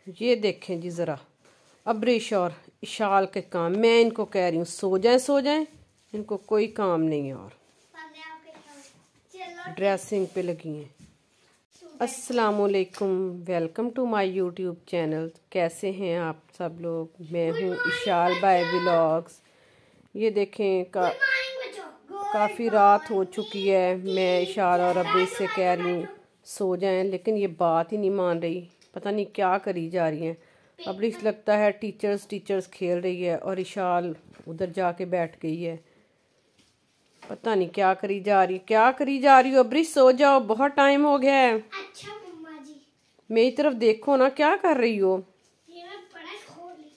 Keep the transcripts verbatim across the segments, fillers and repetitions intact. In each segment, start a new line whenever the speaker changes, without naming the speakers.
ये देखें जी ज़रा अब्रिश और इशाल के काम। मैं इनको कह रही हूँ सो जाएं सो जाएं, इनको कोई काम नहीं है और ड्रेसिंग पे लगी हैं। अस्सलामुअलैकुम, welcome to my YouTube channel. कैसे हैं आप सब लोग? मैं हूँ इशाल बाय व्लॉग्स। ये देखें का काफ़ी रात हो चुकी है। मैं इशाल और अब्रिश से कह रही हूँ सो जाएं, लेकिन ये बात ही नहीं मान रही। पता नहीं क्या करी जा रही है। अब्रिश लगता है टीचर्स टीचर्स खेल रही है और इशाल उधर जाके बैठ गई है। पता नहीं क्या करी जा रही क्या करी जा रही हो। अब्रिश सो जाओ, बहुत टाइम हो गया है।
अच्छा मम्मा जी,
मेरी तरफ देखो ना, क्या कर रही हो?
ये मैं बड़ा खोल ली।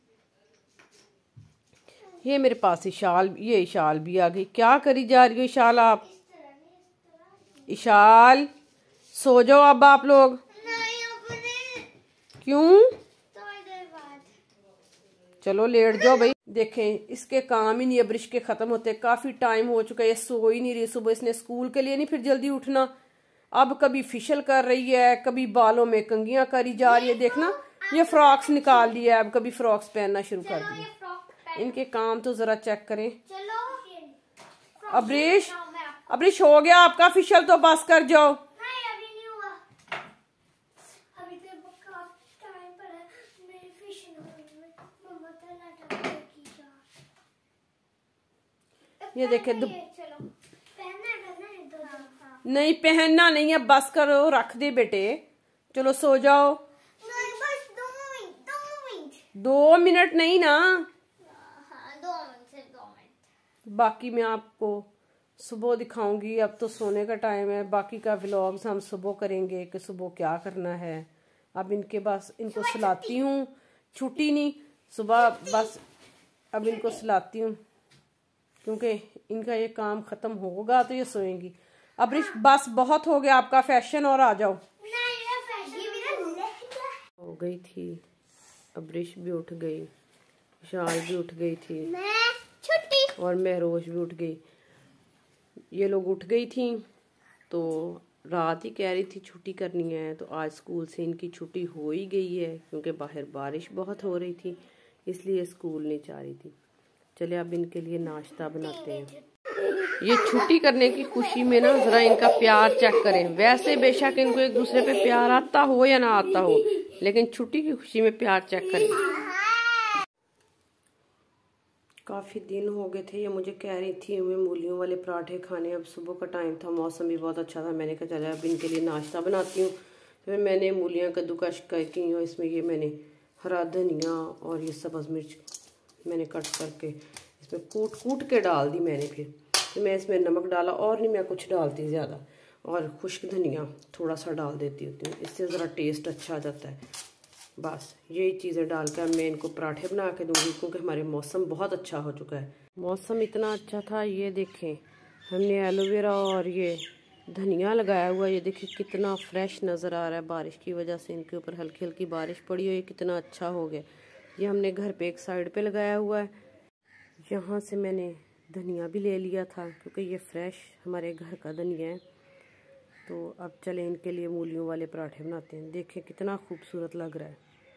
ये मेरे पास इशाल, ये इशाल भी आ गई। क्या करी जा रही हो इशाल आप? इशाल सो जाओ अब आप लोग।
नहीं अपने
क्यों?
थोड़ी देर बाद।
चलो लेट जाओ भाई। देखें इसके काम ही नहीं अब्रिश के खत्म होते। काफी टाइम हो चुका है, ये सो ही नहीं रही। सुबह इसने स्कूल के लिए नहीं फिर जल्दी उठना। अब कभी फिशल कर रही है, कभी बालों में कंघियां करी जा रही है। देखना ये फ्रॉक्स निकाल लिया, अब कभी फ्रॉक्स पहनना शुरू कर दिया। इनके काम तो जरा चेक करें।
चलो
अब्रिश अब्रिश हो गया आपका फिशल, तो बस कर जाओ।
नहीं अभी नहीं हुआ, अभी तो काफी टाइम पड़ा है। मेरी फिश मम्मा तो नाटक की जा।
ये देखे दु...
चलो पहनना है पहनना है दो हाँ।
नहीं पहनना नहीं है, बस करो, रख दे बेटे। चलो सो जाओ।
नहीं बस दो मिनट दो मिनट
दो मिनट नहीं ना,
हाँ दो मिनट से दो मिनट।
बाकी मैं आपको सुबह दिखाऊंगी। अब तो सोने का टाइम है। बाकी का व्लॉग्स हम सुबह करेंगे कि सुबह क्या करना है। अब इनके बस इनको सुलाती हूँ। छुट्टी नहीं, सुबह बस अब इनको सुलाती हूँ, क्योंकि इनका ये काम खत्म होगा तो ये सोएंगी। अब्रिश बस बहुत हो गया आपका फैशन, और आ जाओ। हो गई थी, अब्रिश भी उठ गई, विशाल भी उठ गई थी,
छुट्टी
और महरोश भी उठ गई। ये लोग उठ गई थी तो रात ही कह रही थी छुट्टी करनी है, तो आज स्कूल से इनकी छुट्टी हो ही गई है, क्योंकि बाहर बारिश बहुत हो रही थी, इसलिए स्कूल नहीं जा रही थी। चले अब इनके लिए नाश्ता बनाते हैं। ये छुट्टी करने की खुशी में ना जरा इनका प्यार चेक करें। वैसे बेशक इनको एक दूसरे पे प्यार आता हो या ना आता हो, लेकिन छुट्टी की खुशी में प्यार चेक करें। काफ़ी दिन हो गए थे, ये मुझे कह रही थी हमें मूलियों वाले पराठे खाने। अब सुबह का टाइम था, मौसम भी बहुत अच्छा था। मैंने कहा चला अब इनके लिए नाश्ता बनाती हूँ। फिर मैंने मूलियाँ कद्दूकश की और इसमें ये मैंने हरा धनिया और ये सब्ज़ मिर्च मैंने कट करके इसमें कूट कूट के डाल दी मैंने। फिर फिर मैं इसमें नमक डाला, और नहीं मैं कुछ डालती ज़्यादा, और खुश्क धनिया थोड़ा सा डाल देती होती हूँ, इससे ज़रा टेस्ट अच्छा आ जाता है। बस यही चीज़ें डालकर मैं इनको पराठे बना के दूंगी, क्योंकि हमारे मौसम बहुत अच्छा हो चुका है। मौसम इतना अच्छा था, ये देखें हमने एलोवेरा और ये धनिया लगाया हुआ। ये देखिए कितना फ्रेश नज़र आ रहा है। बारिश की वजह से इनके ऊपर हल्की हल्की बारिश पड़ी हुई है, कितना अच्छा हो गया। ये हमने घर पे एक साइड पे लगाया हुआ है। यहाँ से मैंने धनिया भी ले लिया था, क्योंकि ये फ्रेश हमारे घर का धनिया है। तो अब चले इनके लिए मूलियों वाले पराठे बनाते हैं। देखें कितना खूबसूरत लग रहा है।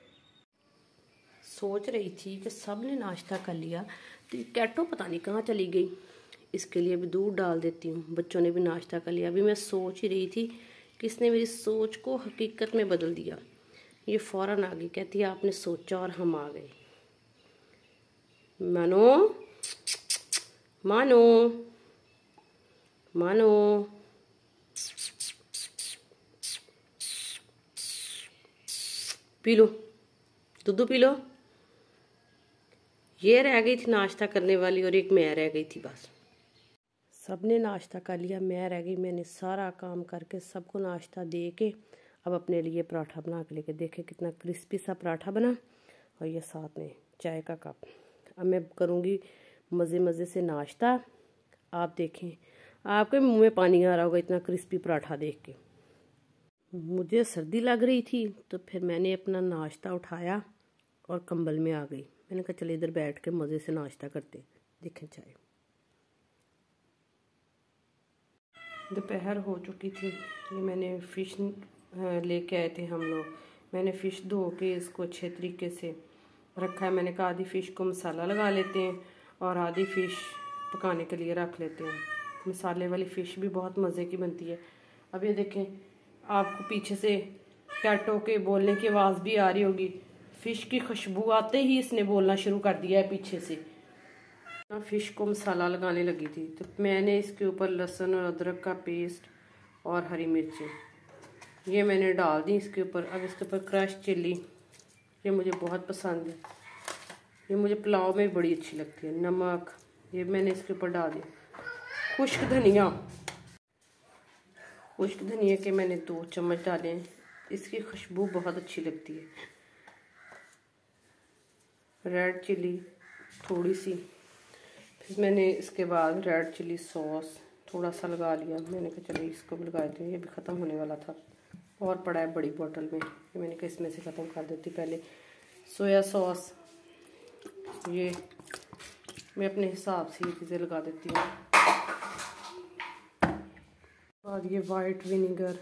सोच रही थी कि सब ने नाश्ता कर लिया, तो कैटो पता नहीं कहाँ चली गई। इसके लिए भी दूध डाल देती हूँ। बच्चों ने भी नाश्ता कर लिया। अभी मैं सोच ही रही थी कि इसने मेरी सोच को हकीकत में बदल दिया। ये फौरन आ गई, कहती है आपने सोचा और हम आ गए। मानो मानो मानो पी लो, दूध पी लो। ये रह गई थी नाश्ता करने वाली, और एक मैं रह गई थी। बस सबने नाश्ता कर लिया, मैं रह गई। मैंने सारा काम करके सबको नाश्ता दे के अब अपने लिए पराठा बना के लेके, देखे कितना क्रिस्पी सा पराठा बना, और ये साथ में चाय का कप। अब मैं करूँगी मज़े मज़े से नाश्ता। आप देखें, आपके मुंह में पानी आ रहा होगा इतना क्रिस्पी पराठा देख के। मुझे सर्दी लग रही थी, तो फिर मैंने अपना नाश्ता उठाया और कंबल में आ गई। मैंने कहा चले इधर बैठ के मज़े से नाश्ता करते। देखें चाय, दोपहर हो चुकी थी। ये मैंने फ़िश लेके आए थे हम लोग। मैंने फ़िश धो के इसको अच्छे तरीके से रखा है। मैंने कहा आधी फ़िश को मसाला लगा लेते हैं और आधी फ़िश पकाने के लिए रख लेते हैं। मसाले वाली फ़िश भी बहुत मज़े की बनती है। अब ये देखें, आपको पीछे से कैटो के बोलने की आवाज़ भी आ रही होगी। फ़िश की खुशबू आते ही इसने बोलना शुरू कर दिया है पीछे से। फ़िश को मसाला लगाने लगी थी तो मैंने इसके ऊपर लहसुन और अदरक का पेस्ट और हरी मिर्चें ये मैंने डाल दी इसके ऊपर। अब इसके ऊपर क्रश चिल्ली, ये मुझे बहुत पसंद है, ये मुझे पुलाव में बड़ी अच्छी लगती है। नमक ये मैंने इसके ऊपर डाल दिया। खुश्क धनिया, खुश्क धनिया के मैंने दो चम्मच डाले हैं, इसकी खुशबू बहुत अच्छी लगती है। रेड चिली थोड़ी सी, फिर मैंने इसके बाद रेड चिली सॉस थोड़ा सा लगा लिया। मैंने कहा चलिए इसको भी लगा देते हैं, ये भी ख़त्म होने वाला था और पड़ा है बड़ी बोतल में, ये मैंने कहा इसमें से ख़त्म कर देती पहले। सोया सॉस ये मैं अपने हिसाब से ये चीज़ें लगा देती हूँ। और ये वाइट विनेगर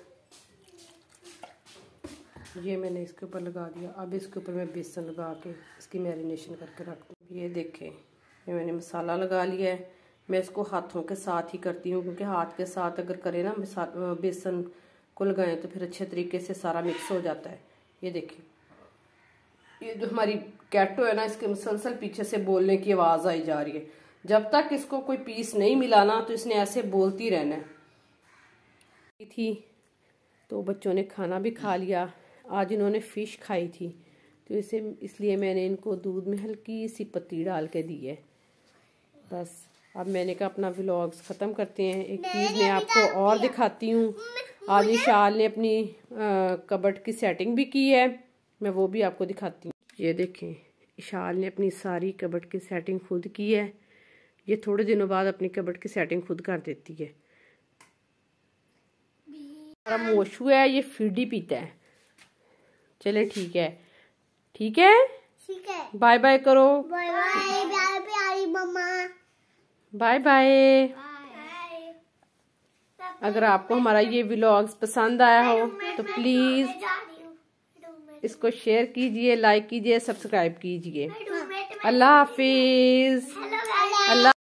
ये मैंने इसके ऊपर लगा दिया। अब इसके ऊपर मैं बेसन लगा के इसकी मैरिनेशन करके रख दूँ। ये देखें, ये मैंने मसाला लगा लिया है। मैं इसको हाथों के साथ ही करती हूँ क्योंकि हाथ के साथ अगर करें ना बेसन को लगाएं तो फिर अच्छे तरीके से सारा मिक्स हो जाता है। ये देखें, ये जो हमारी कैटो है ना, इसके मुसलसल पीछे से बोलने की आवाज़ आई जा रही है। जब तक इसको कोई पीस नहीं मिलाना तो इसने ऐसे बोलती रहना है। थी तो बच्चों ने खाना भी खा लिया। आज इन्होंने फ़िश खाई थी तो इसे इसलिए मैंने इनको दूध में हल्की सी पत्ती डाल के दी है। बस अब मैंने कहा अपना व्लॉग्स ख़त्म करते हैं। एक चीज़ मैं आपको और दिखाती हूँ। आज इशाल ने अपनी कबर्ड की सेटिंग भी की है, मैं वो भी आपको दिखाती हूँ। ये देखें, इशाल ने अपनी सारी कबर्ड की सेटिंग खुद की है। ये थोड़े दिनों बाद अपनी कबर्ड की सेटिंग खुद कर देती है। हमारा मोशू है, ये फीडी पीता है। चले ठीक है, ठीक है,
ठीक है।
बाय बाय करो।
बाय बाय बाय प्यारी मम्मा।
Bye bye. अगर आपको हमारा ये व्लॉग्स पसंद आया हो तो प्लीज इसको शेयर कीजिए, लाइक कीजिए, सब्सक्राइब कीजिए। अल्लाह हाफिज। अल्लाह